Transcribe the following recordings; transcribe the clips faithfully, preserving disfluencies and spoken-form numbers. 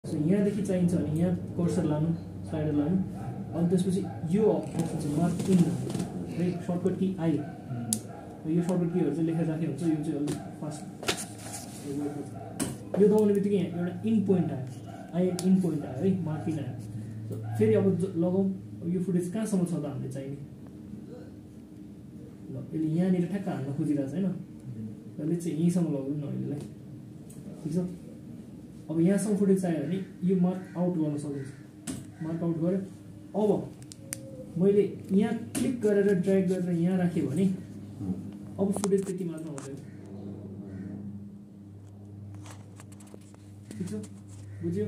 So यहाँदेखि चाहिन्छ भने यहाँ कर्सर लानु, स्लाइडर लानु, अनि त्यसपछि यो अप्सन चाहिँ मार्क इन है, सर्टकट की आई, यो सर्टकट कीहरू चाहिँ लेखेर राखेको हुन्छ। यो चाहिँ अलिक फास्ट, यो दबाउने बित्तिकै यहाँ एउटा इन पोइन्ट आयो, आई इन पोइन्ट आयो है, मार्क इन आयो। फेरि अब लगाउँ, यो फुटेज कहाँसम्म छ त हामीले चाहिने, ल यसले यहाँनिर ठ्याक्क हाल्न खोजिरहेको छ होइन, यसले चाहिँ यहीँसम्म लगाउनु न अहिलेलाई, ठिक छ। अब यहाँसम्म फुटेज चाहियो भने यो मार्क आउट गर्न सकिन्छ, मार्क आउट गरेँ। अब मैले यहाँ क्लिक गरेर ड्र्याग गरेर यहाँ राखेँ भने अब फुटेज त्यति मात्र हुँदैन, ठिक छ, बुझ्यो।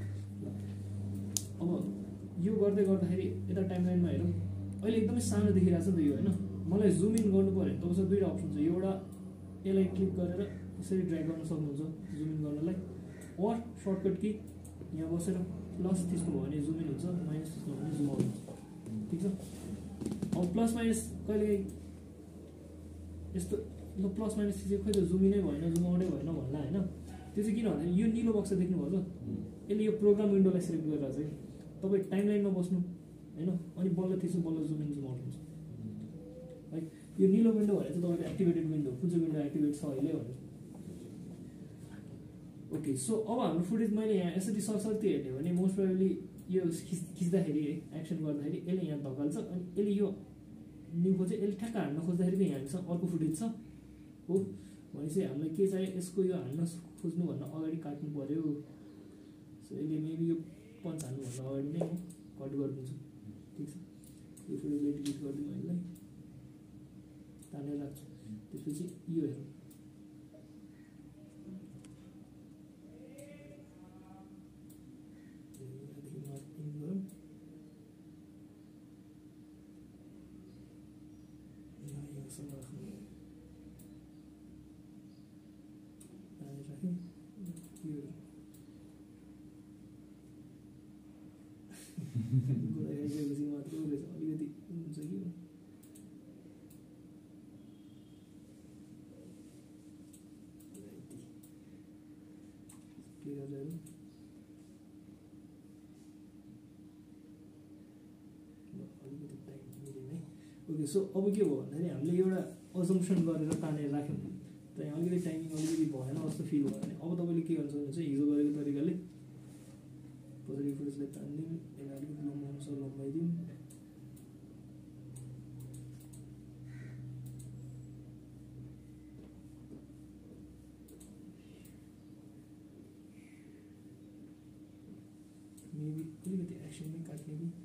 अब यो गर्दै गर्दाखेरि यता टाइमलाइनमा हेरौँ, अहिले एकदमै सानो देखिरहेको छ नि त यो होइन। मलाई जुम इन गर्नु पऱ्यो तपाईँसँग दुईवटा अप्सन छ, एउटा यसलाई क्लिक गरेर यसरी ड्र्याग गर्न सक्नुहुन्छ जुम इन गर्नलाई, और सर्टकट कि यहाँ बसेर प्लस थिच्नुभयो भने जुम इन हुन्छ, माइनस थिच्नुभयो भने जुम आउट हुन्छ, ठिक छ। अब प्लस माइनस कहिले यस्तो ल प्लस माइनस थिचेको खोइ त जुम इनै भएन, जुम आउटै भएन भन्ला होइन। त्यो चाहिँ किन भन्दाखेरि यो निलो बक्स देख्नुभयो त, यसले यो प्रोग्राम विन्डोलाई सिलेक्ट गरेर चाहिँ तपाईँ टाइमलाइनमा बस्नु होइन, अनि बल्ल थिच्नु बल्ल जुम इन जुम आउट हुन्छ है। यो निलो विन्डो भनेर चाहिँ तपाईँको एक्टिभेटेड विन्डो, कुन चाहिँ विन्डो एक्टिभेट छ अहिले भनेर। ओके, सो अब हाम्रो फुटेज मैले यहाँ यसरी सरसर्ती हेर्ने भने मोस्ट प्रोबेबली यो खिच्दाखेरि है, एक्सन गर्दाखेरि यसले यहाँ धकाल्छ, अनि यसले यो न्युको चाहिँ यसले ठ्याक्क हान्न खोज्दाखेरि चाहिँ हामीसँग अर्को फुटेज छ हो। भनेपछि हामीलाई के चाहियो, यसको यो हान्न खोज्नुभन्दा अगाडि काट्नु पऱ्यो। सो यसले मेबी यो पन्च हाल्नुभन्दा अगाडि नै म कट गरिदिन्छु, ठिक छ। यो फुटेजलाई डिलिट गरिदिउँ, यसलाई तानेर राख्छु। त्यसपछि यो हेरौँ, अलिकति हुन्छ कि अलिकति टाइम मिलेन है। ओके, सो अब के भयो भन्दाखेरि हामीले एउटा अजम्सन गरेर तानेर राख्यौँ, त्यहाँ अलिकति टाइमिङ अलिकति भएन जस्तो फिल भयो भने अब तपाईँले के गर्नु सक्नुहुन्छ, हिजो गरेको तरिकाले कसरी फुटेजलाई तानिदिउँ, यसलाई अलिकति लम्बाउनु छ लम्बाइदिउँ, मेबी अलिकति एक्सनमै काट्ने कि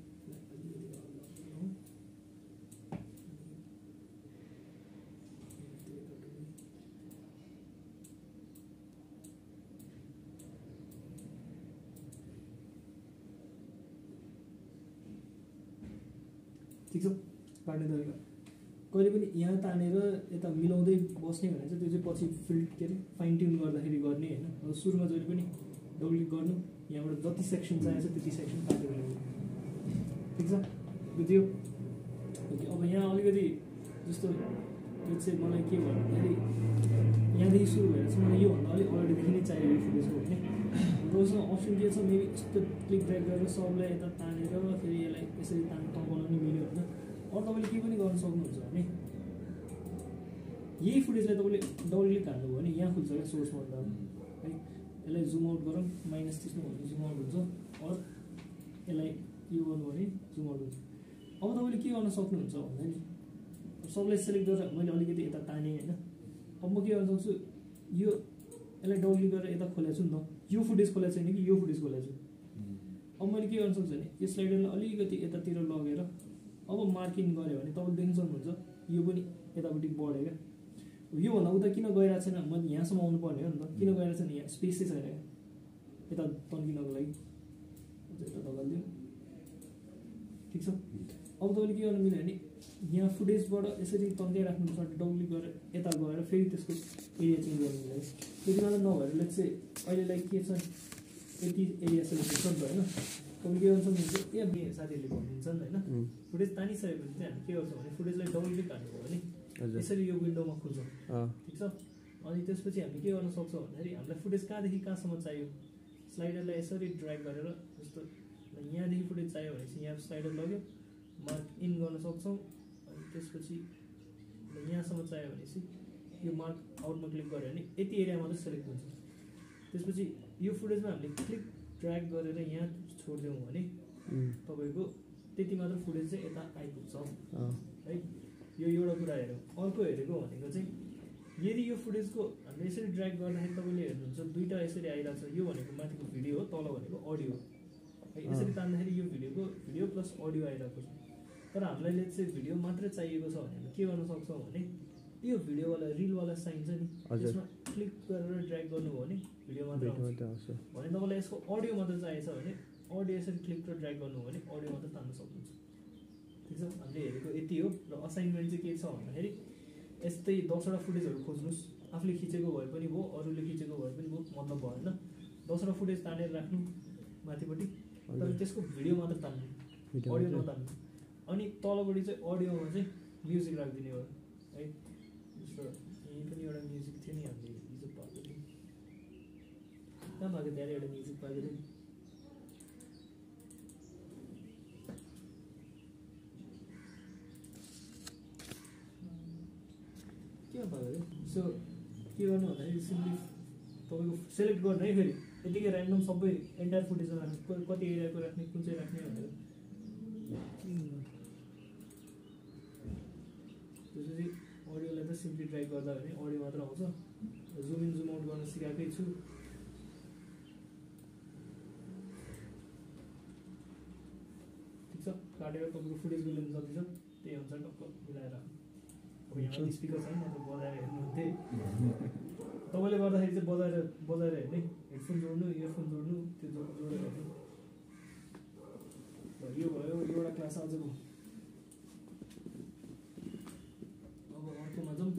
ठिक छ। काट्ने तरिका कहिले पनि यहाँ तानेर यता मिलाउँदै बस्ने भने चाहिँ त्यो चाहिँ पछि फिल्ड के अरे फाइन ट्युन गर्दाखेरि गर्ने होइन। अब सुरुमा जहिले पनि डबल क्लिक गर्नु, यहाँबाट जति सेक्सन चाहिएको छ त्यति सेक्सन काटेर ल्याउनु, ठिक छ, बुझ्यो। ओके, अब यहाँ अलिकति जस्तो यो चाहिँ मलाई के भन्दाखेरि यहाँदेखि सुरु भएर चाहिँ मलाई योभन्दा अलिक अगाडिदेखि नै चाहियो यो फुटेजको होइन। तपाईँसँग अप्सन के छ, मेबी यस्तो क्लिक ड्र्याग गरेर सबलाई यता तानेर फेरि यसलाई यसरी तान तर्काउन नि मिल्यो होइन। अरू तपाईँले के पनि गर्न सक्नुहुन्छ भने यही फुटेजलाई तपाईँले डबल क्लिक हाल्नुभयो भने यहाँ खुल्छ क्या सोर्स मोडमा है। यसलाई जुम आउट गरौँ, माइनस थिच्नु भने जुम आउट हुन्छ, अरू यसलाई यो गर्नु भने जुम आउट हुन्छ। अब तपाईँले के गर्न सक्नुहुन्छ भन्दाखेरि सबलाई सेलेक्ट गरेर मैले अलिकति यता तानेँ होइन। अब म के गर्न सक्छु, यो यसलाई डबल क्लिक गरेर यता खोलेको छु नि त, यो फुटेज खोलेको छैन कि यो फुटेज खोलेको छु। अब मैले के गर्न सक्छु भने यो स्लाइडरलाई अलिकति यतातिर लगेर अब मार्किङ गऱ्यो भने तपाईँले देख्न सक्नुहुन्छ यो पनि यतापट्टि बढ्यो क्या। योभन्दा उता किन गइरहेको छैन, मैले यहाँसम्म आउनु पर्ने हो नि त, किन गइरहेको छैन, यहाँ स्पेसै छैन क्या यता तन्किनको लागि, यता दबालिदिउँ, ठिक छ। अब तपाईँले के गर्नु मिल्यो भने यहाँ फुटेजबाट यसरी तन्काइराख्नुपर्छ, डबल क्लिक गरेर यता गएर फेरि त्यसको एरिया चेन्ज गर्नु मिल्यो। त्यति मात्र नभएर लेट्स चाहिँ अहिलेलाई के छ यति एरिया सेलेक्ट छ नि त होइन। तपाईँले के गर्नु सक्नुहुन्छ, ए साथीहरूले भन्नुहुन्छ नि होइन, फुटेज तानिसकेपछि चाहिँ हामी के गर्छौँ भने फुटेजलाई डबल क्लिक हाल्नुभयो भने यसरी यो विन्डोमा खुल्छ, ठिक छ। अनि त्यसपछि हामी के गर्न सक्छौँ भन्दाखेरि हामीलाई फुटेज कहाँदेखि कहाँसम्म चाहियो स्लाइडरलाई यसरी ड्र्याग गरेर जस्तो यहाँदेखि फुटेज चाहियो भनेपछि यहाँ स्लाइडर लग्यो मार्क इन गर्न सक्छौँ अनि त्यसपछि यहाँसम्म चाहियो भनेपछि यो मार्क आउटमा क्लिक गऱ्यो भने यति एरिया मात्र सेलेक्ट हुन्छ त्यसपछि यो फुटेजमा हामीले क्लिक ड्र्याग गरेर यहाँ छोडिदियौँ भने तपाईँको त्यति मात्र फुटेज चाहिँ यता आइपुग्छ है यो एउटा कुरा हेरौँ अर्को हेरेको भनेको चाहिँ यदि यो फुटेजको हामीले यसरी ड्र्याग गर्दाखेरि तपाईँले हेर्नुहुन्छ दुईवटा यसरी आइरहेको छ यो भनेको माथिको भिडियो हो तल भनेको अडियो है यसरी तान्दाखेरि यो भिडियोको भिडियो प्लस अडियो आइरहेको छ तर हामीलाई चाहिँ भिडियो मात्रै चाहिएको छ भने हामी के गर्न सक्छौँ भने यो भिडियोवाला रिलवाला साइन छ नि त्यसमा क्लिक गरेर ड्र्याग गर्नुभयो भने भिडियो मात्र आउँछ भने तपाईँलाई यसको अडियो मात्र चाहिएको छ भने अडियो यसरी क्लिक र ड्र्याग गर्नुभयो भने अडियो मात्र तान्न सक्नुहुन्छ ठिक छ हामीले हेरेको यति हो र असाइनमेन्ट चाहिँ के छ भन्दाखेरि यस्तै दसवटा फुटेजहरू खोज्नुहोस् आफूले खिचेको भए पनि भयो अरूले खिचेको भए पनि भयो मतलब भएन दसवटा फुटेज तानेर राख्नु माथिपट्टि तर त्यसको भिडियो मात्र तान्नु अडियो नतान्नु अनि तलपट्टि चाहिँ अडियोमा चाहिँ म्युजिक राखिदिने हो है जस्तो यहीँ पनि एउटा म्युजिक थियो नि हामीले हिजो पाएको थियो कहाँ भएको त्यहाँ एउटा म्युजिक पाएको थियो के भयो सो के गर्नु भन्दाखेरि सिम्पली तपाईँको सेलेक्ट गर्नु है फेरि यतिकै ऱ्यान्डम सबै एन्टायर फुटेजमा राख्ने कति एरियाको राख्ने कुन चाहिँ राख्ने भनेर त्यसपछि अडियोलाई त सिम्पली ड्राइभ गर्दा भने अडियो मात्र आउँछ जुम इन जुम आउट गर्न सिकाएकै छु ठिक छ काटेर तपाईँको फुटेजको लेन्थ जति छ त्यही अनुसार टक्क मिलाएर अब यहाँ स्पिकर छैन नत्र बजाएर हेर्नुहुन्थे तपाईँले गर्दाखेरि चाहिँ बजाएर बजाएर हेर्ने हेडफोन जोड्नु इयरफोन जोड्नु त्यो जोडेर हेर्नु यो भयो एउटा क्लास आजको अब अर्कोमा जाउँ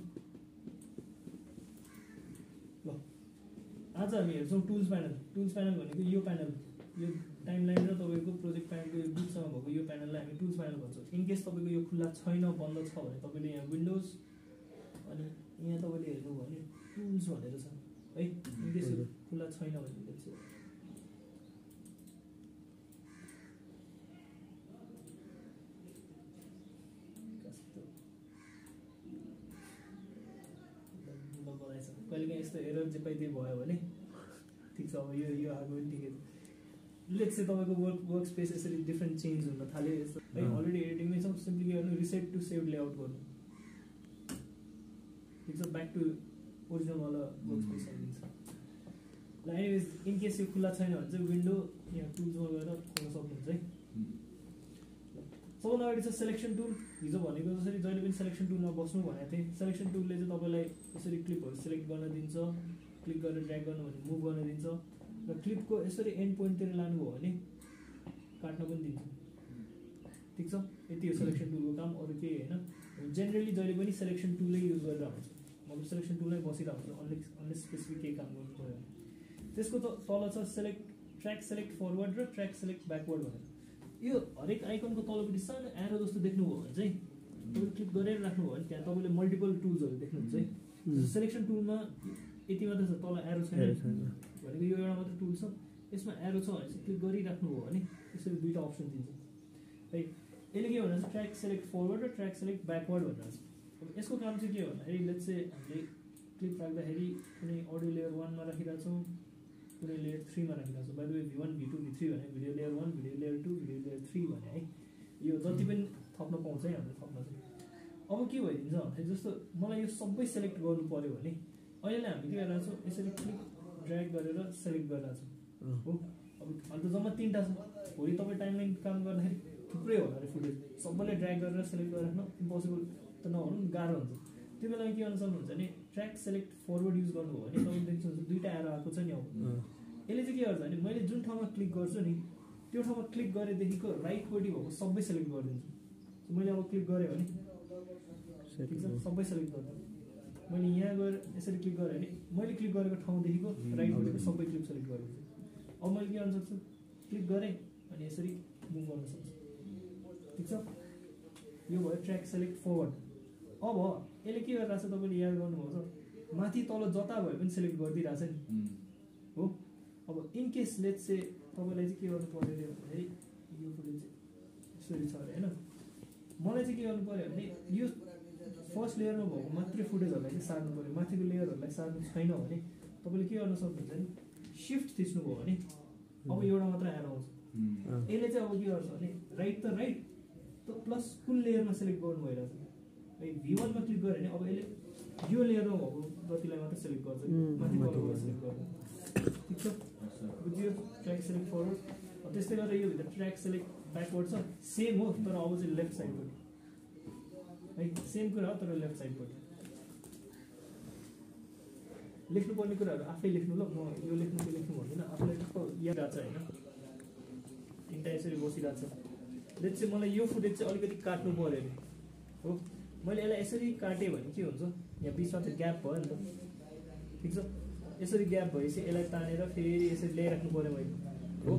ल आज हामी हेर्छौँ टुल्स प्यानल टुल्स प्यानल भनेको यो प्यानल यो टाइमलाइन र तपाईँको प्रोजेक्ट प्यानलको यो बिचमा भएको यो प्यानललाई हामी टुल्स प्यानल भन्छौँ इनकेस तपाईँको यो खुल्ला छैन बन्द छ भने तपाईँले यहाँ विन्डोज अनि यहाँ तपाईँले हेर्नुभयो भने टुल्स भनेर छ है इनकेस यो खुल्ला छैन भने चाहिँ कहिलेकाहीँ यस्तो एरर चाहिँ पाइदिए भयो भने ठिक छ अब यो यो आएको पनि ठिकै छ लेट्स चाहिँ तपाईँको वर्क वर्क स्पेस यसरी डिफ्रेन्ट चेन्ज हुन थाल्यो यस्तो है अलरेडी एडिटिङमै छ सिम्पली के गर्नु रिसेट टु सेभ लेआउट गर्नु ठिक छ ब्याक टु ओरिजिनलवाला वर्क स्पेस आइदिन्छ ल एनिवेज इनकेस यो खुल्ला छैन भने चाहिँ विन्डो यहाँ टुल्समा गएर खोल्न सक्नुहुन्छ है सबभन्दा अगाडि छ सेलेक्सन टुल हिजो भनेको जसरी जहिले पनि सेलेक्सन टुलमा बस्नु भनेको थिएँ सेलेक्सन टुलले चाहिँ तपाईँलाई यसरी क्लिपहरू सिलेक्ट गर्न दिन्छ क्लिक गरेर ड्र्याग गर्नु भने मुभ गर्न दिन्छ र क्लिपको यसरी एन्ड पोइन्टतिर लानुभयो भने काट्न पनि दिन्छ ठिक छ यति हो सेलेक्सन टुलको काम अरू केही होइन जेनरली जहिले पनि सेलेक्सन टुलै युज गरेर हुन्छ मतलब सेलेक्सन टुलमै बसिरहेको हुन्छ अनलाइक अनलाइक स्पेसिफिक केही काम गर्नु पऱ्यो भने त्यसको त तल छ सेलेक्ट ट्र्याक सेलेक्ट फरवर्ड र ट्र्याक सेलेक्ट ब्याकवर्ड भनेर यो हरेक आइकनको तलपट्टि सानो एरो जस्तो देख्नुभयो भने चाहिँ तपाईँले क्लिक गरेर राख्नुभयो भने त्यहाँ तपाईँले मल्टिपल टुल्सहरू देख्नुहुन्छ है सेलेक्सन टुलमा यति मात्र छ तल एरो छैन भनेको यो एउटा मात्र टुल छ यसमा एरो छ भने चाहिँ क्लिक गरिराख्नुभयो भने यसरी दुईवटा अप्सन दिन्छ है यसले के भन्छ ट्र्याक सेलेक्ट फरवर्ड र ट्र्याक सेलेक्ट ब्याकवर्ड भनेर अब यसको काम चाहिँ के भन्दाखेरि लेट्स चाहिँ हामीले क्लिप राख्दाखेरि कुनै अडियो लेयर वानमा राखिरहेछौँ कुनै लेयर थ्रीमा राखिरहेको छ by the way V one V two V three भने video layer one video layer two video layer three भने है यो जति पनि थप्न पाउँछ है हामीले थप्न चाहिँ अब के भइदिन्छ भन्दाखेरि जस्तो मलाई यो सबै सेलेक्ट गर्नु पऱ्यो भने अहिले हामी के गरिरहेको छौँ यसरी क्लिक ड्र्याग गरेर सेलेक्ट गरिरहेको छौँ हो अब अहिले त जम्मा तिनवटा छ भोलि तपाईँ टाइमलाइन काम गर्दाखेरि थुप्रै होला अरे फुटेज सबैले ड्र्याग गरेर सेलेक्ट गरेर राख्नु इम्पोसिबल त नहुनु गाह्रो हुन्छ त्यो बेलामा के गर्न सक्नुहुन्छ भने ट्र्याक सेलेक्ट फरवर्ड युज गर्नुभयो भने तपाईँले देख्नुहुन्छ दुईवटा एरो आएको छ नि अब यसले चाहिँ के गर्छ भने मैले जुन ठाउँमा क्लिक गर्छु नि त्यो ठाउँमा क्लिक गरेदेखिको राइटपट्टि भएको सबै सेलेक्ट गरिदिन्छु मैले अब क्लिक गरेँ भने ठिक छ सबै सेलेक्ट गर्छु मैले यहाँ गएर यसरी क्लिक गरेँ भने मैले क्लिक गरेको ठाउँदेखिको राइटपट्टिको सबै क्लिप सेलेक्ट गरिदिन्छु अब मैले के गर्न सक्छु क्लिक गरेँ अनि यसरी मुभ गर्न सक्छु ठिक छ यो भयो ट्र्याक सेलेक्ट फरवर्ड अब यसले के गरिरहेको छ तपाईँले याद गर्नुभएको छ माथि तल जता भए पनि सेलेक्ट गरिदिइरहेछ नि हो अब इन केस लेट्स से तपाईँलाई चाहिँ के गर्नु पऱ्यो अरे भन्दाखेरि यो फुटेज यसरी छ अरे होइन मलाई चाहिँ के गर्नु पऱ्यो भने यो फर्स्ट लेयरमा भएको मात्रै फुटेजहरूलाई चाहिँ सार्नु पऱ्यो माथिको लेयरहरूलाई सार्नु छैन भने तपाईँले के गर्न सक्नुहुन्छ नि सिफ्ट थिच्नुभयो भने अब एउटा मात्र एड आउँछ यसले चाहिँ अब के गर्छ भने राइट त राइट त प्लस कुन लेयरमा सेलेक्ट गर्नु भइरहेछ है भी वानमा क्लिक गऱ्यो भने अब यसले यो लेयरमा भएको जतिलाई मात्र सेलेक्ट गर्छ माथि बलबाट सेलेक्ट गर्छ ठिक छ बुझ्यो ट्र्याक सेलेक्ट फरवर्ड त्यस्तै गरेर यो भित्र ट्र्याक सेलेक्ट ब्याकवर्ड छ सेम हो तर अब चाहिँ लेफ्ट साइडपट्टि है सेम कुरा हो तर लेफ्ट साइडपट्टि लेख्नुपर्ने कुराहरू आफै लेख्नु ल म यो लेख्नु त्यो लेख्नु भन्दिनँ आफूलाई ठक्क याद आएको छ होइन तिनवटा यसरी बसिरहेको छ लेट चाहिँ मलाई यो फुटेज चाहिँ अलिकति काट्नु पऱ्यो अरे हो मैले यसलाई यसरी काटेँ भने के हुन्छ यहाँ बिचमा चाहिँ ग्याप भयो नि त ठिक छ यसरी ग्याप भएपछि यसलाई तानेर फेरि यसरी ल्याइराख्नु पऱ्यो मैले हो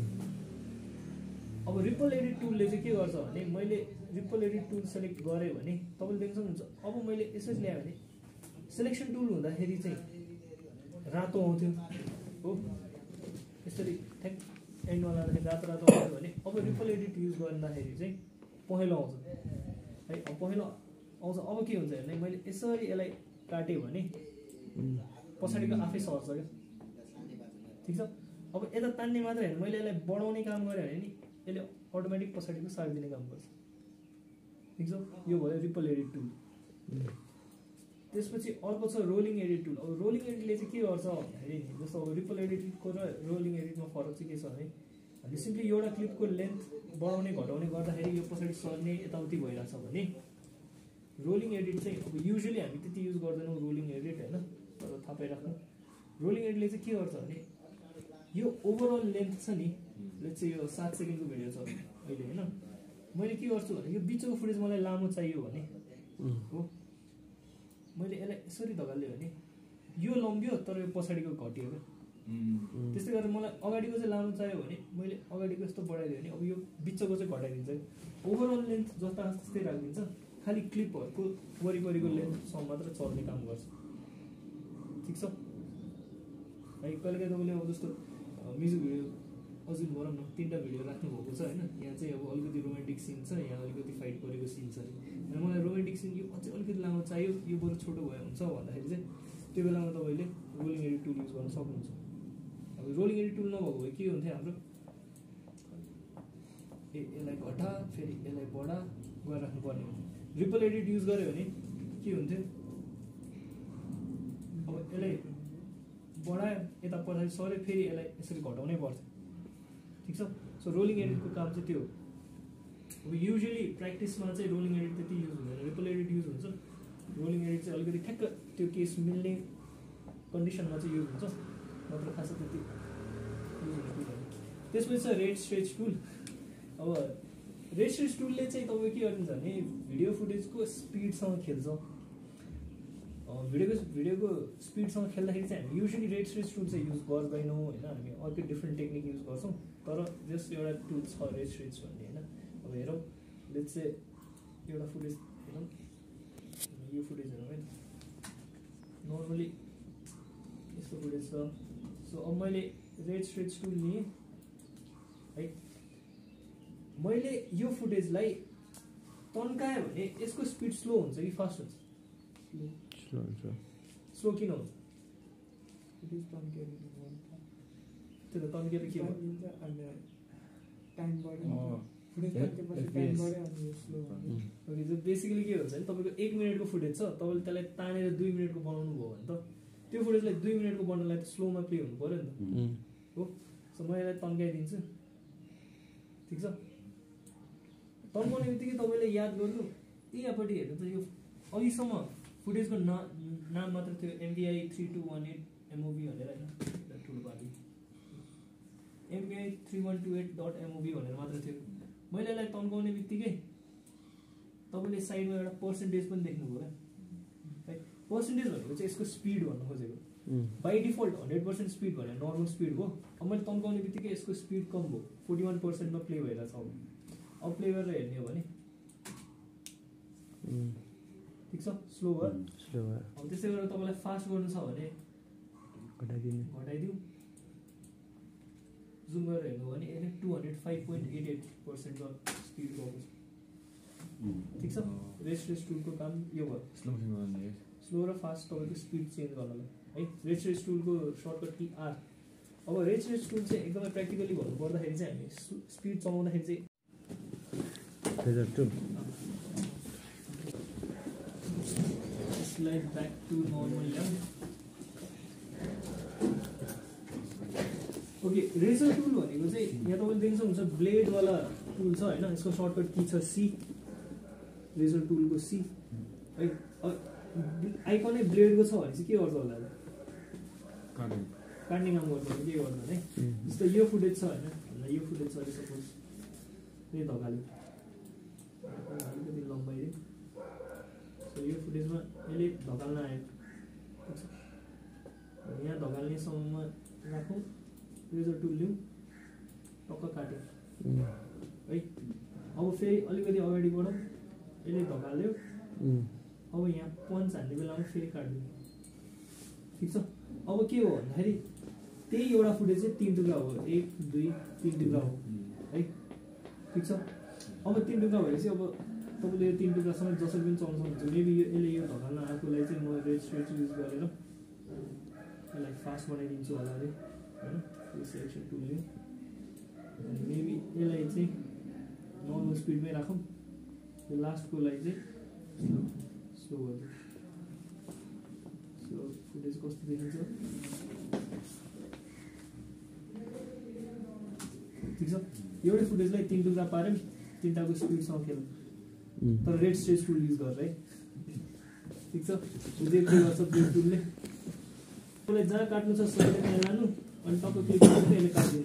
अब रिपल एडिट टुलले चाहिँ के गर्छ भने मैले रिपल एडिट टुल सेलेक्ट गरेँ भने तपाईँले देख्न सक्नुहुन्छ अब मैले यसरी ल्याएँ भने सेलेक्सन टुल हुँदाखेरि चाहिँ रातो आउँथ्यो हो यसरी ठ्याक एन्डमा लाँदाखेरि रातो रातो आउँथ्यो भने अब रिपल एडिट युज गर्दाखेरि चाहिँ पहेँलो आउँछ है अब पहेँलो आउँछ अब के हुन्छ भने मैले यसरी यसलाई काटेँ भने पछाडिको आफै सर्छ क्या ठिक छ अब यता तान्ने मात्रै होइन मैले यसलाई बढाउने काम गरेँ भने नि यसले अटोमेटिक पछाडिको सारिदिने काम गर्छ ठिक छ यो भयो रिपल एडिट टुल त्यसपछि अर्को छ रोलिङ एडिट टुल अब रोलिङ एडिटले चाहिँ के गर्छ भन्दाखेरि जस्तो अब रिपल एडिटको र रोलिङ एडिटमा फरक चाहिँ के छ भने हामीले सिम्पली एउटा क्लिपको लेन्थ बढाउने घटाउने गर्दाखेरि यो पछाडि सर्ने यताउति भइरहेछ भने रोलिङ एडिट चाहिँ अब युजली हामी त्यति युज गर्दैनौँ रोलिङ एडिट होइन तर थाहा पाइराख्नु रोलिङ एडिटले चाहिँ के गर्छ भने यो ओभरअल लेन्थ छ नि लेट्स चाहिँ यो सात सेकेन्डको भिडियो छ अहिले होइन मैले के गर्छु भने यो बिचको फुटेज मलाई लामो चाहियो भने हो मैले यसलाई यसरी धकाल्यो भने यो लम्ब्यो तर यो पछाडिको घट्यो क्या त्यस्तै गरेर मलाई अगाडिको चाहिँ लामो चाहियो भने मैले अगाडिको यस्तो बढाइदियो भने अब यो बिचको चाहिँ घटाइदिन्छ ओभरअल लेन्थ जता त्यस्तै राखिदिन्छ खालि क्लिपहरूको वरिपरिको लेन्थसम्म मात्र चल्ने काम गर्छ ठिक छ है कहिलेकाहीँ तपाईँले अब जस्तो म्युजिक भिडियो अझै भनौँ न तिनवटा भिडियो राख्नुभएको छ होइन यहाँ चाहिँ अब अलिकति रोमान्टिक सिन छ यहाँ अलिकति फाइट गरेको सिन छ अरे मलाई रोमान्टिक सिन यो अझै अलिकति लामो चाहियो यो बरु छोटो भयो हुन्छ भन्दाखेरि चाहिँ त्यो बेलामा तपाईँले रोलिङ एडिट टुल युज गर्न सक्नुहुन्छ अब रोलिङ एडिट टुल नभएको भए के हुन्थ्यो हाम्रो ए यसलाई घटा फेरि यसलाई बढा गरेर राख्नुपर्ने हुन्थ्यो रिपल एडिट युज गऱ्यो भने के हुन्थ्यो अब यसलाई बढायो यता पछाडि सर्यो फेरि यसलाई यसरी घटाउनै पर्छ ठिक छ सो रोलिङ एडिटको काम चाहिँ त्यो हो अब युजली प्र्याक्टिसमा चाहिँ रोलिङ एडिट त्यति युज हुँदैन रिपल एडिट युज हुन्छ रोलिङ एडिट चाहिँ अलिकति ठ्याक्क त्यो केस मिल्ने कन्डिसनमा चाहिँ युज हुन्छ नत्र खासै त्यति युज हुँदैन त्यसपछि छ रेड स्ट्रेच टुल अब रेड स्ट्रेच टुलले चाहिँ तपाईँ के गरिदिन्छ भने भिडियो फुटेजको स्पिडसँग खेल्छ भिडियोको भिडियोको स्पिडसँग खेल्दाखेरि चाहिँ हामी युजली रेड स्ट्रेच टुल चाहिँ युज गर्दैनौँ होइन हामी अर्कै डिफ्रेन्ट टेक्निक युज गर्छौँ तर जस्ट एउटा टुल छ रेड स्ट्रेच भन्ने होइन अब हेरौँ लेट्स चाहिँ एउटा फुटेज हेरौँ यो फुटेज हेरौँ है नर्मली यस्तो फुटेज छ सो अब मैले रेड स्ट्रेच टुल लिएँ है मैले यो फुटेजलाई तन्काएँ भने यसको स्पिड स्लो हुन्छ कि फास्ट हुन्छ स्लो हुन्छ स्लो किन हुन्छ त्यो त तन्केर के भयो बेसिकली के हुन्छ भने तपाईँको एक मिनटको फुटेज छ तपाईँले त्यसलाई तानेर दुई मिनटको बनाउनु भयो भने त त्यो फुटेजलाई दुई मिनटको बनाउनलाई त स्लोमा प्ले हुनु पऱ्यो नि त हो सो म यसलाई तन्काइदिन्छु ठिक छ तन्काउने बित्तिकै तपाईँले याद गर्नु यहाँपट्टि हेर्नु त यो अघिसम्म फुटेजको ना नाम मात्र थियो MVI three two one eight MOV भनेर होइन ठुलो party MVI three one two eight dot MOV भनेर मात्र थियो मैले यसलाई तन्काउने बित्तिकै तपाईँले साइडमा एउटा पर्सेन्टेज पनि देख्नुभयो क्या है पर्सेन्टेज भनेको चाहिँ यसको स्पिड भन्नु खोजेको by default hundred percent speed भनेर नर्मल स्पिड भयो अब मैले तन्काउने बित्तिकै यसको स्पिड कम भयो फोर्टी वान पर्सेन्टमा प्ले भइरहेछ अब अब प्ले गरेर हेर्ने हो भने ठिक छ स्लो भयो स्लो भयो अब त्यसै गरेर तपाईँलाई फास्ट गर्नु छ भने घटाइदिनु घटाइदिउँ जुम गरेर हेर्नु भने यसले two hundred five point eight eight पर्सेन्टको स्पिड गएको छ ठिक छ रेस्ट रेस्ट टुलको काम यो भयो स्लो स्लो र फास्ट तपाईँको स्पिड चेन्ज गर्नलाई है रेस्ट रेस्ट टुलको सर्टकट की आर अब रेस्ट रेस्ट टुल चाहिँ एकदमै प्र्याक्टिकली भन्नु पर्दाखेरि चाहिँ हामी स्पिड चलाउँदाखेरि चाहिँ स्लाइड ब्याक टु नर्मल ल्याउँ ओके रेजर टुल भनेको चाहिँ यहाँ तपाईँले देख्न सक्नुहुन्छ ब्लेडवाला टुल छ होइन यसको सर्टकट की छ सी रेजर टुलको सी है आइकनै ब्लेडको छ भने चाहिँ के गर्छ होला काट्ने काम गर्छ भने के गर्छ भने जस्तो यो फुटेज छ होइन हामीलाई यो फुटेज छ अरे सपोज यही धकाल्यो अलिकति लम्बाइदियो सो यो फुटेजमा यसले धकाल्न आयो यहाँ धकाल्ने समयमा राखौँ रेजर टुल लिउँ टक्क काट्यो है अब फेरि अलिकति अगाडि बढौँ यसले धकाल्यो अब यहाँ पन्च हान्ने बेलामा फेरि काट्यो ठिक छ अब के हो भन्दाखेरि त्यही एउटा फुटेज चाहिँ तिन टुक्रा हो एक दुई तिन टुक्रा हो है ठिक छ अब तिन टुक्रा भएपछि अब तपाईँले यो तिन टुक्रासँग जसरी पनि चलाउन सक्नुहुन्छ मेबी यो यसले यो धकाल्न आएकोलाई चाहिँ म रेड स्ट्रेच युज गरेर यसलाई फास्ट बनाइदिन्छु होला अरे होइन यो सेलेक्सन टुलले अनि मेबी यसलाई चाहिँ नर्मल स्पिडमै राखौँ यो लास्टको लागि चाहिँ स्लो गरिदिउँ सो फुटेज कस्तो देखिन्छ ठिक छ एउटै फुटेजलाई तिन टुक्रा पार्यौँ तिनवटाको स्पिडसँग खेलौँ तर रेड स्ट्रेच टुल युज गरेर है ठिक छ जे के गर्छ ब्लेड टुलले त्यसलाई जहाँ काट्नु छ सबै त्यहाँ लानु अनि तपाईँ क्लिक गर्नु यसले काटिदिन्छ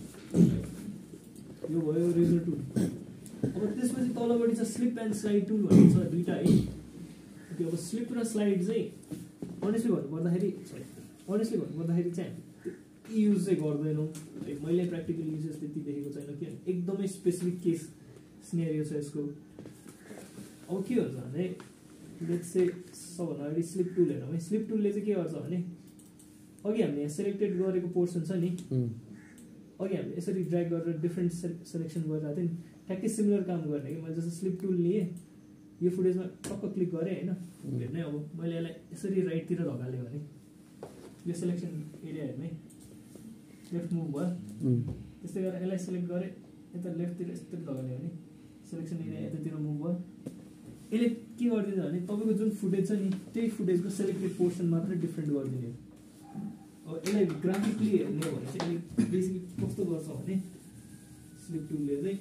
यो भयो रेजर टुल अब त्यसपछि तलपट्टि छ स्लिप एन्ड स्लाइड टुल भन्ने छ दुईवटा है त्यो अब स्लिप र स्लाइड चाहिँ अनेस्टली भन्नुपर्दाखेरि अनेस्टली भन्नुपर्दाखेरि चाहिँ हामी युज चाहिँ गर्दैनौँ मैले प्र्याक्टिकल युजेस त्यति देखेको छैन किनभने एकदमै स्पेसिफिक केस सिनेरियो छ यसको अब के हुन्छ भने लेट्स से सबभन्दा अगाडि स्लिप टुल हेरौँ है स्लिप टुलले चाहिँ के गर्छ भने अघि हामीले यहाँ सेलेक्टेड गरेको पोर्सन छ नि अघि हामीले यसरी ड्र्याग गरेर डिफ्रेन्ट सेलेक्सन गरिरहेको थियौँ नि ठ्याक्कै सिमिलर काम गर्ने कि मैले जस्तो स्लिप टुल लिएँ यो फुटेजमा टक्क क्लिक गरेँ होइन हेर्ने अब मैले यसलाई यसरी राइटतिर धकालेँ भने यो सेलेक्सन एरिया हेर्ने लेफ्ट मुभ भयो त्यस्तै गरेर यसलाई सेलेक्ट गरेँ यता लेफ्टतिर यस्तरी धकाल्यो भने सेलेक्सन एरिया यतातिर मुभ भयो यसले के गरिदिन्छ भने तपाईँको जुन फुटेज छ नि त्यही फुटेजको सेलेक्टेड पोर्सन मात्रै डिफ्रेन्ट गरिदिने अब यसलाई ग्राफिकली हेर्ने हो भने चाहिँ यसले बेसिकली कस्तो गर्छ भने स्लिप टुलले चाहिँ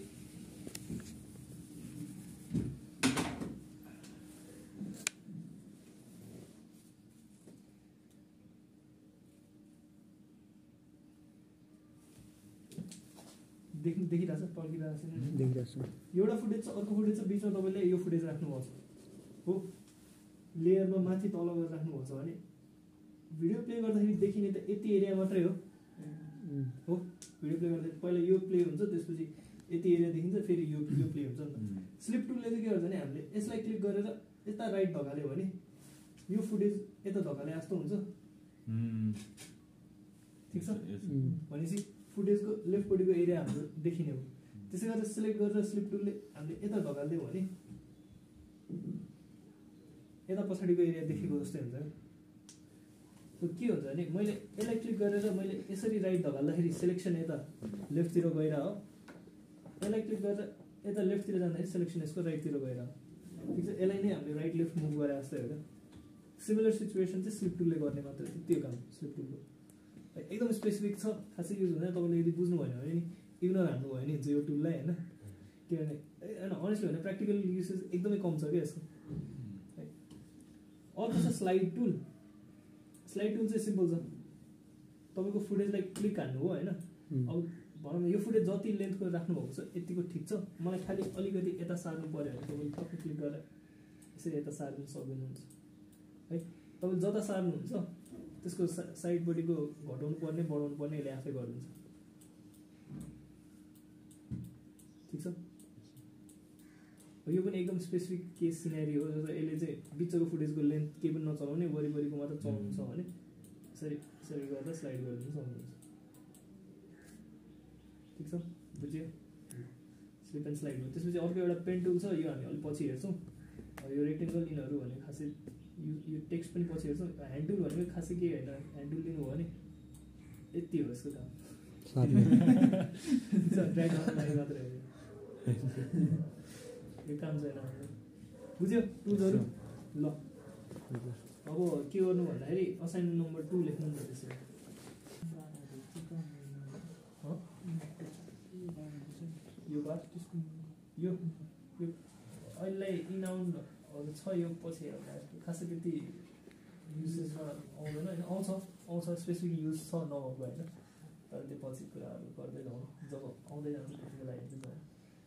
देखि देखिरहेको छ टल्किरहेको छ देखिरहेको छ एउटा फुटेज छ अर्को फुटेज छ बिचमा तपाईँले यो फुटेज राख्नुभएको छ हो लेयरमा माथि तल गरेर राख्नुभएको छ भने भिडियो प्ले गर्दाखेरि देखिने त यति एरिया मात्रै हो हो भिडियो प्ले गर्दाखेरि पहिला यो प्ले हुन्छ त्यसपछि यति एरिया देखिन्छ फेरि यो यो प्ले हुन्छ नि त स्लिप टुलले चाहिँ के गर्छ भने हामीले यसलाई क्लिक गरेर यता राइट धकाल्यो भने यो फुटेज यता धकाले जस्तो हुन्छ ठिक छ भनेपछि फुटेजको लेफ्टपट्टिको एरिया हाम्रो देखिने हो त्यसै गरेर सेलेक्ट गरेर स्लिप टुलले हामीले यता धकालिदियो भने यता पछाडिको एरिया देखेको जस्तै हुन्छ नि के हुन्छ भने मैले यसलाई क्लिक गरेर मैले यसरी राइट धकाल्दाखेरि सेलेक्सन यता लेफ्टतिर गएर हो यसलाई क्लिक गरेर यता लेफ्टतिर जाँदाखेरि सेलेक्सन यसको राइटतिर गएर ठिक छ यसलाई नै हामीले राइट लेफ्ट मुभ गरे जस्तै हो क्या सिमिलर सिचुएसन चाहिँ स्लिप टुलले गर्ने मात्र त्यो काम स्लिप टुलको एकदम स्पेसिफिक छ खासै युज हुँदैन तपाईँले यदि बुझ्नु भएन भने नि इग्नोर हान्नु भयो नि यो टुललाई होइन किनभने होइन अनेस्टली भने प्र्याक्टिकल युसेज एकदमै कम छ क्या यसको अर्को छ स्लाइड टुल स्लाइड टुल चाहिँ सिम्पल छ तपाईँको फुटेजलाई क्लिक हान्नु हो होइन अब भनौँ न यो फुटेज जति लेन्थको राख्नुभएको छ यतिको ठिक छ मलाई खालि अलिकति यता सार्नु पऱ्यो भने तपाईँले टक्क क्लिक गरेर यसरी यता सार्नु सक्नुहुन्छ है तपाईँले जता सार्नुहुन्छ त्यसको साइडपट्टिको घटाउनु पर्ने बढाउनु पर्ने यसले आफै गरिदिन्छ ठिक छ यो पनि एकदम स्पेसिफिक केस सिनेरियो हो जस्तो यसले चाहिँ बिचको फुटेजको लेन्थ केही पनि नचलाउने वरिपरिको मात्र चलाउनु छ भने यसरी यसरी गर्दा स्लाइड गरिदिनु सक्नुहुन्छ छ बुझ्यो स्लिप एन्ड स्लाइड हो त्यसपछि अर्को एउटा पेन टुल छ यो हामी अलिक पछि हेर्छौँ यो रेक्टेङ्गल यिनीहरू भनेको खासै यो यो टेक्स्ट पनि पछि हेर्छौँ ह्यान्ड टुल भनेको खासै केही होइन ह्यान्ड टुल लिनु हो भने यति हो यसको काम ड्र्याग गर्नु लागि मात्रै हो यो काम छैन हाम्रो बुझ्यो टुल्सहरू ल अब के गर्नु भन्दाखेरि असाइनमेन्ट नम्बर टू लेख्नु नि त त्यसरी यो बात यो यो अहिले इनाउन्डहरू छ यो पछि हेर्दा खासै त्यति युजेसमा आउँदैन होइन आउँछ आउँछ स्पेसिफिक युज छ नभएको होइन तर त्यो पछि कुराहरू गर्दै जाउँ जब आउँदै जान्छ त्यति बेला हेर्दै जाउँ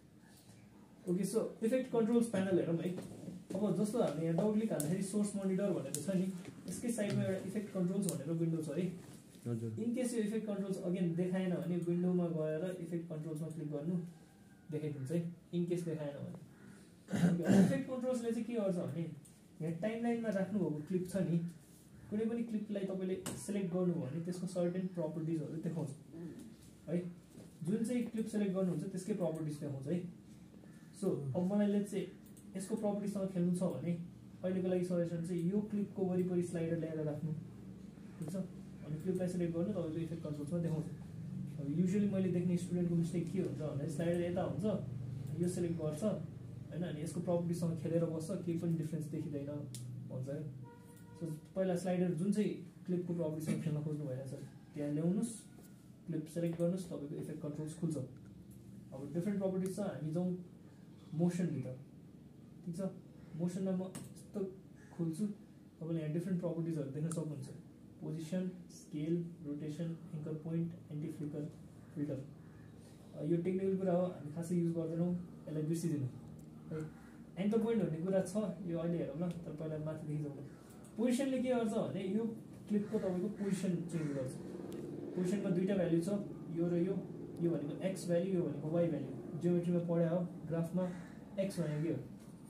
okay so effect controls panel हेरौँ है अब जस्तो हामीले यहाँ डबल क्लिक हाल्दाखेरि सोर्स मोनिटर भनेको छ नि यसकै साइडमा एउटा इफेक्ट कन्ट्रोल्स भनेर विन्डो छ है इनकेस यो इफेक्ट कन्ट्रोल्स अगेन देखाएन भने विन्डोमा गएर इफेक्ट कन्ट्रोल्समा क्लिक गर्नु देखाइदिन्छ है इनकेस देखाएन भने इफेक्ट कन्ट्रोल्सले चाहिँ के गर्छ भने यहाँ टाइमलाइनमा राख्नुभएको क्लिप छ नि कुनै पनि क्लिपलाई तपाईँले सेलेक्ट गर्नुभयो भने त्यसको सर्टेन प्रपर्टिजहरू देखाउँछ है जुन चाहिँ क्लिप सेलेक्ट गर्नुहुन्छ त्यसकै प्रपर्टिज देखाउँछ है सो अब मलाई लेट्स चाहिँ यसको प्रपर्टिजसँग खेल्नु छ भने अहिलेको लागि सजेसन चाहिँ यो क्लिपको वरिपरि स्लाइडर ल्याएर राख्नु ठिक छ अनि क्लिपलाई सेलेक्ट गर्नु तपाईँको इफेक्ट कन्ट्रोल्समा देखाउँछ अब युजुअली मैले देख्ने स्टुडेन्टको मिस्टेक के हुन्छ भन्दा स्लाइडर यता हुन्छ यो सेलेक्ट गर्छ होइन अनि यसको प्रपर्टिजसँग खेलेर बस्छ केही पनि डिफ्रेन्स देखिँदैन भन्छ क्या सो पहिला स्लाइडर जुन चाहिँ क्लिपको प्रपर्टिजसँग खेल्न खोज्नु भइरहेछ त्यहाँ ल्याउनुहोस् क्लिप सेलेक्ट गर्नुहोस् तपाईँको इफेक्ट कन्ट्रोल्स खुल्छ अब डिफ्रेन्ट प्रपर्टिज छ हामी जाउँ मोसनभित्र ठिक छ मोसनमा म यस्तो खोल्छु तपाईँले यहाँ डिफ्रेन्ट प्रपर्टिजहरू देख्न सक्नुहुन्छ position scale rotation anchor point anti flicker filter यो टेक्निकल कुरा हो हामी खासै युज गर्दैनौँ यसलाई बिर्सिदिनु है एङ्कर पोइन्ट भन्ने कुरा छ यो अहिले हेरौँ न तर पहिला माथिदेखि जाउँ पोजिसनले के गर्छ भने यो क्लिपको तपाईँको पोजिसन चेन्ज गर्छ पोजिसनमा दुईवटा भ्याल्यु छ यो र यो यो भनेको एक्स भ्याल्यु यो भनेको वाइ भ्याल्यु जियोमेट्रीमा पढायो हो ग्राफमा एक्स भनेको के हो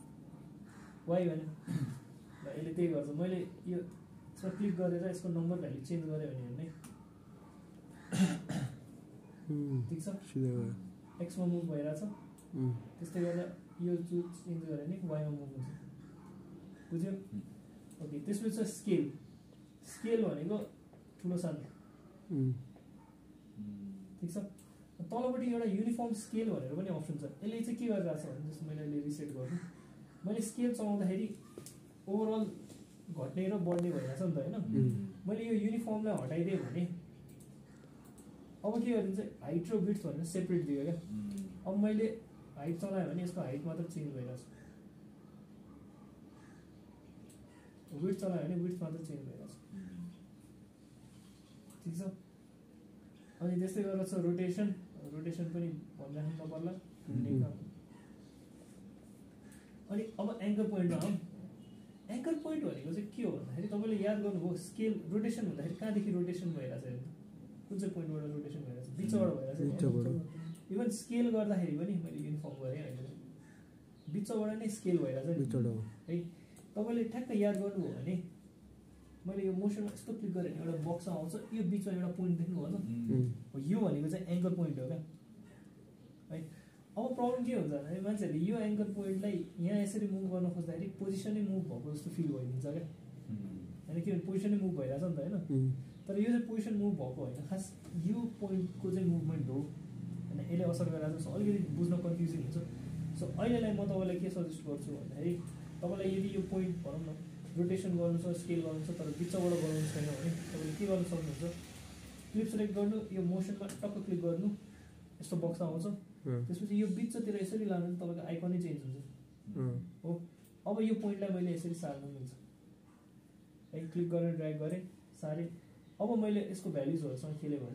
वाइ भन्यो ल यसले त्यही गर्छ मैले यो यसमा क्लिक गरेर यसको नम्बर भ्याल्यु चेन्ज गरेँ भने हेर्ने ठिक छ एक्समा मुभ भइरहेछ त्यस्तै गर्दा यो चुज चेन्ज गऱ्यो भने वाइमा मुभ हुन्छ बुझ्यो ओके त्यसपछि छ स्केल स्केल भनेको ठुलो सानो ठिक छ तलपट्टि एउटा युनिफर्म स्केल भनेर पनि अप्सन छ यसले चाहिँ के गरिरहेछ भने जस्तो मैले अहिले रिसेट गर्छु मैले स्केल चलाउँदाखेरि ओभरअल घट्ने र बढ्ने भइरहेछ नि त होइन मैले यो युनिफर्मलाई हटाइदिएँ भने अब के गरिन्छ हाइट र विड्थ भनेर सेपरेट दियो क्या अब मैले हाइट चलाएँ भने यसको हाइट मात्र चेन्ज भइरहेछ विड्थ चलायो भने विड्थ मात्र चेन्ज भइरहेछ ठिक छ अनि त्यस्तै गरेर छ रोटेसन रोटेसन पनि भनिराख्नु नपर्ला अनि अब एङ्कर पोइन्टमा आउँ एङ्कर पोइन्ट भनेको चाहिँ के हो भन्दाखेरि तपाईँले याद गर्नुभयो स्केल रोटेसन हुँदाखेरि कहाँदेखि रोटेसन भइरहेछ हेर्नु कुन चाहिँ पोइन्टबाट रोटेसन भइरहेछ बिचबाट भइरहेछ इभन स्केल गर्दाखेरि पनि मैले युनिफर्म गरेँ अहिले बिचबाट नै स्केल भइरहेछ है तपाईँले ठ्याक्क याद गर्नुभयो भने मैले यो मोसनमा यस्तो क्लिक गरेँ भने एउटा बक्स आउँछ यो बिचमा एउटा पोइन्ट देख्नुभयो नि यो भनेको चाहिँ एङ्कर पोइन्ट हो क्या है अब प्रब्लम के हुन्छ भने मान्छेहरूले यो एङ्कर पोइन्टलाई यहाँ यसरी मुभ गर्न खोज्दाखेरि पोजिसनै मुभ भएको जस्तो फिल भइदिन्छ क्या होइन के भने पोजिसनै मुभ भइरहेछ नि त होइन तर यो चाहिँ पोजिसन मुभ भएको होइन खास यो पोइन्टको चाहिँ मुभमेन्ट हो होइन यसले असर गरिरहेको छ अलिकति बुझ्न कन्फ्युजिङ हुन्छ सो अहिलेलाई म तपाईँलाई के सजेस्ट गर्छु भन्दाखेरि तपाईँलाई यदि यो पोइन्ट भनौँ न रोटेसन गर्नु छ स्केल गर्नु छ तर बिचबाट गराउनु छैन भने तपाईँले के गर्न सक्नुहुन्छ क्लिप सेलेक्ट गर्नु यो मोसनमा टक्क क्लिक गर्नु यस्तो बक्स आउँछ त्यसपछि यो बिचतिर यसरी लानु भने तपाईँको आइकनै चेन्ज हुन्छ हो अब यो पोइन्टलाई मैले यसरी सार्नु मिल्छ है क्लिक गरेर ड्र्याग गरेँ सारेँ अब मैले यसको भ्याल्युजहरूसँग खेलेँ भने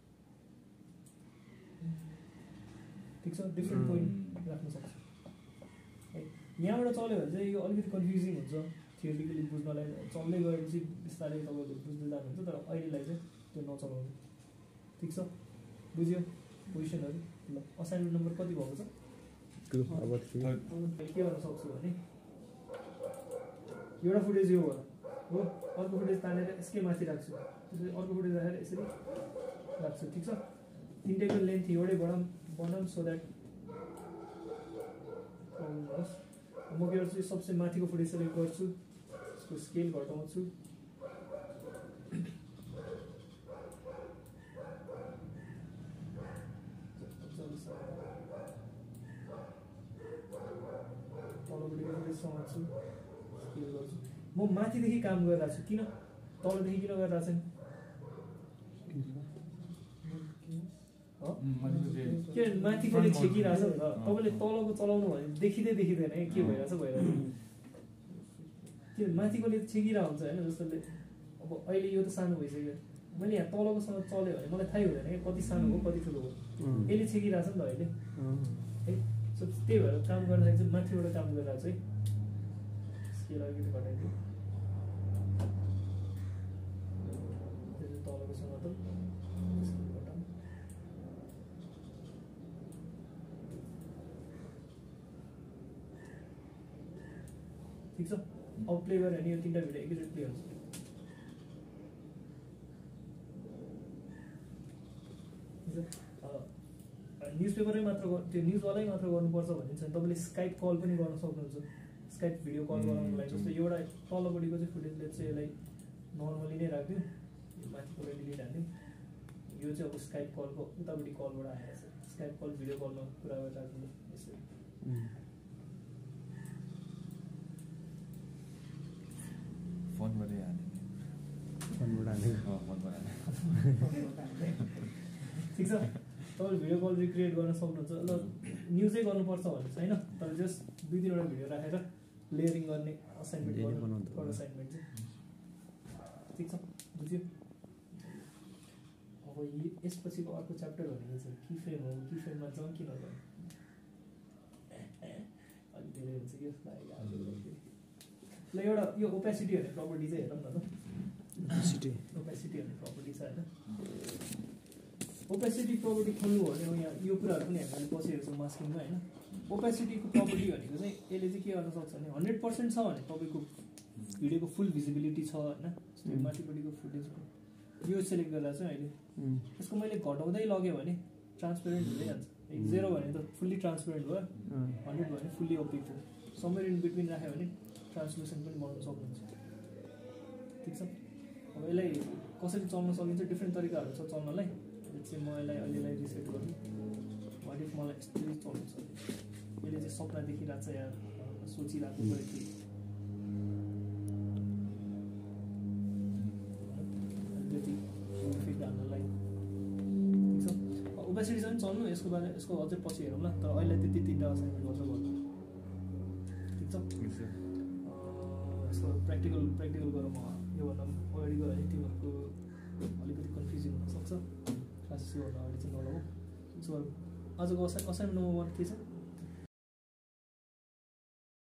ठिक छ डिफ्रेन्ट पोइन्ट राख्न सक्छु है यहाँबाट चल्यो भने चाहिँ यो अलिकति कन्फ्युजिङ हुन्छ थियोरिटिकली बुझ्नलाई चल्दै गएपछि बिस्तारै तपाईँहरू बुझ्दै जानुहुन्छ तर अहिलेलाई चाहिँ त्यो नचलाउनु ठिक छ बुझ्यो पोजिसनहरू ल असाइनमेन्ट नम्बर कति भएको छ के गर्न सक्छु भने एउटा फुटेज यो भयो हो अर्को फुटेज तानेर यसकै माथि राख्छु त्यसपछि अर्को फुटेज राखेर यसरी राख्छु ठिक छ तिनटैको लेन्थ एउटै बनाऊँ बनाऊँ सो द्याट प्रब्लम होस्। म के गर्छु सबसे माथिको फुटेज सेलेक्ट गर्छु, यसको स्केल घटाउँछु, समात्छु, स्केल गर्छु। म माथिदेखि काम गरिरहेको छु, किन तलदेखि किन गरिरहेको छैन? के माथिकोले छेकिरहेछ नि त, तपाईँले तलको चलाउनु भने देखिँदै देखिँदैन के भइरहेछ भइरहेछ के माथिकोले छेकिरहेको हुन्छ होइन। जस्तोले अब अहिले यो त सानो भइसक्यो, मैले यहाँ तलकोसँग चल्यो भने मलाई थाहै हुँदैन कि कति सानो हो कति ठुलो हो, यसले छेकिरहेछ नि त अहिले है। सो त्यही भएर काम गर्दाखेरि चाहिँ माथिबाट काम गरिरहेको छु है। स्केल अलिकति घटाइदियो, तलकोसँग त घटाउँ। ठिक छ, अब प्ले गऱ्यो भने यो तिनवटा भिडियो एकैचोटि प्ले हुन्छ। न्युज पेपरै मात्र त्यो न्युजवालै मात्र गर्नुपर्छ भन्ने छैन, तपाईँले स्काइप कल पनि गर्न सक्नुहुन्छ। स्काइप भिडियो कल गराउनुको लागि जस्तो एउटा तलपट्टिको चाहिँ फुटेजले चाहिँ यसलाई नर्मली नै राखिदिउँ, यो माथिबाट डिलिट हालिदिउँ। यो चाहिँ अब स्काइप कलको उतापट्टि कलबाट आएर चाहिँ स्काइप कल भिडियो कलमा कुरा गरिरहेको छु यसरी। फोनबाटै हाल्ने फोनबाट हाल्ने ठिक छ, तपाईँले भिडियो कल रिक्रिएट गर्न सक्नुहुन्छ। ल न्युजै गर्नुपर्छ भन्ने छैन, तर जस्ट दुई तिनवटा भिडियो राखेर लेयरिङ गर्ने असाइनमेन्ट गर्नु, थर्ड असाइनमेन्ट चाहिँ ठिक छ, बुझ्यो। अब यसपछिको अर्को च्याप्टर भनेको चाहिँ की फ्रेम हो, की फ्रेममा जम्प किन गर्नु अलिक धेरै हुन्छ कि जस्तो लाग्यो। ल एउटा यो ओपेसिटी भन्ने प्रपर्टी चाहिँ हेरौँ न त। ओपेसिटी ओपेसिटी भन्ने प्रपर्टी छ होइन। ओपेसिटी प्रपर्टी खोल्नु हो भने यहाँ यो कुराहरू पनि हामीले बसेको छौँ मास्किङमा होइन। ओपेसिटीको प्रपर्टी भनेको चाहिँ यसले चाहिँ के गर्न सक्छ भने हन्ड्रेड पर्सेन्ट छ भने तपाईँको भिडियोको फुल भिजिबिलिटी छ होइन। माथिपट्टिको फुटेजको यो सेलेक्ट गर्दा चाहिँ अहिले यसको मैले घटाउँदै लगेँ भने ट्रान्सपेरेन्ट हुँदै जान्छ। जेरो भने त फुल्ली ट्रान्सपेरेन्ट भयो, हन्ड्रेड भने फुल्ली ओपेक हो, समवेयर इन बिट्विन राख्यो भने ट्रान्सलेसन पनि बनाउन सक्नुहुन्छ। ठिक छ, अब यसलाई कसरी चल्न सकिन्छ डिफ्रेन्ट तरिकाहरू छ चल्नलाई। चाहिँ म यसलाई अहिलेलाई रिसेट गर्नु, वाट इफ मलाई यस्तै चल्नु छ, यसले चाहिँ सपना देखिरहेको छ या सोचिरहेको गएको थिएँ त्यति इफेक्ट हाल्नलाई। ठिक छ, ओपेसिटी चाहिँ चल्नु, यसको बारे यसको अझै पछि हेरौँ ल, तर अहिले त्यति तिनवटा असाइनमेन्ट गर्छ गर्नु। ठिक छ, यसको प्र्याक्टिकल प्र्याक्टिकल गरौँ। योभन्दा अगाडि गयो भने तिमीहरूको अलिकति कन्फ्युजन हुनसक्छ, क्लासेस योभन्दा अगाडि चाहिँ नलगाऊ। सो आजको असाइ असाइनमेन्ट नम्बर वान के छ?